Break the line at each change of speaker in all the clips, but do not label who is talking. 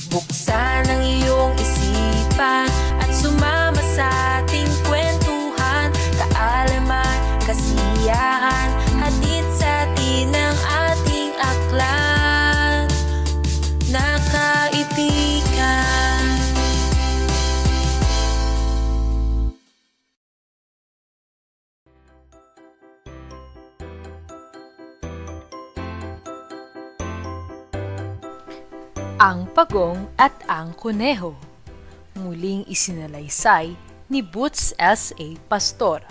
Buksan ang iyong isipan at sumama sa ating kwentuhan. Kaalaman, kasiyahan, hatid sa atin ang ating aklat na kaibigan.
Ang Pagong at ang Kuneho. Muling isinalaysay ni Boots S.A. Pastor.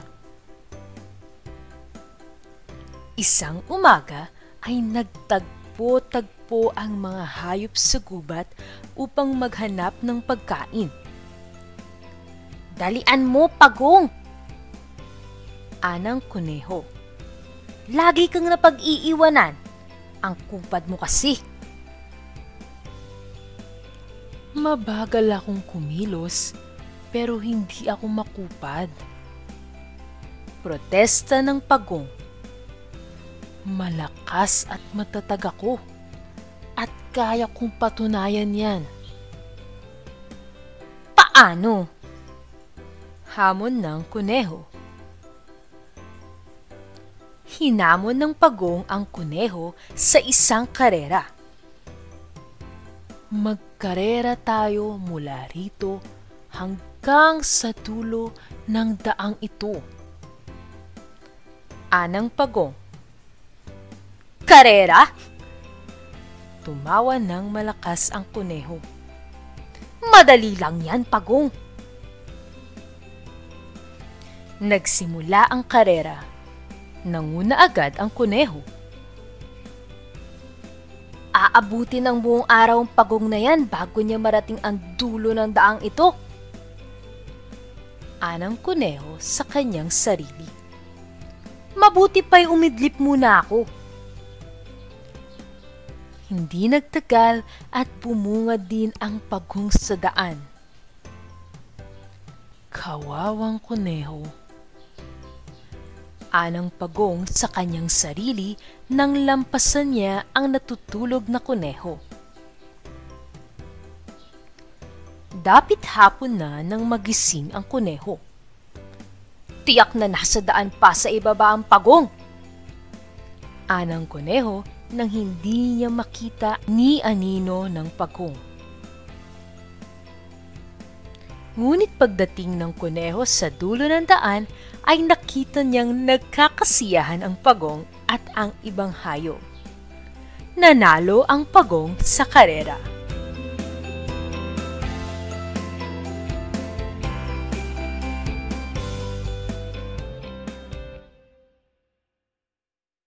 Isang umaga ay nagtagpo-tagpo ang mga hayop sa gubat upang maghanap ng pagkain. "Dalian mo, Pagong!" anang Kuneho. "Lagi kang napag-iiwanan. Ang kupad mo kasi." "Mabagal akong kumilos, pero hindi ako makupad," protesta ng Pagong. "Malakas at matatag ako, at kaya kong patunayan yan." "Paano?" hamon ng Kuneho. Hinamon ng Pagong ang Kuneho sa isang karera. "Magkarera tayo mula rito hanggang sa dulo ng daang ito," anang Pagong. "Karera?" Tumawa ng malakas ang Kuneho. "Madali lang yan, Pagong." Nagsimula ang karera. Nanguna agad ang Kuneho. "Aabutin ang buong araw ang Pagong na yan bago niya marating ang dulo ng daang ito," anang Kuneho sa kanyang sarili. "Mabuti pa'y umidlip muna ako." Hindi nagtagal at bumungad din ang Pagong sa daan. "Kawawang Kuneho," anang Pagong sa kanyang sarili nang lampasan niya ang natutulog na Kuneho. Dapit hapon na nang magising ang Kuneho. "Tiyak na nasa daan pa sa ibaba ang Pagong," anang Kuneho nang hindi niya makita ni anino ng Pagong. Ngunit pagdating ng Kuneho sa dulo ng daan ay nakita niyang nagkakasiyahan ang Pagong at ang ibang hayop. Nanalo ang Pagong sa karera.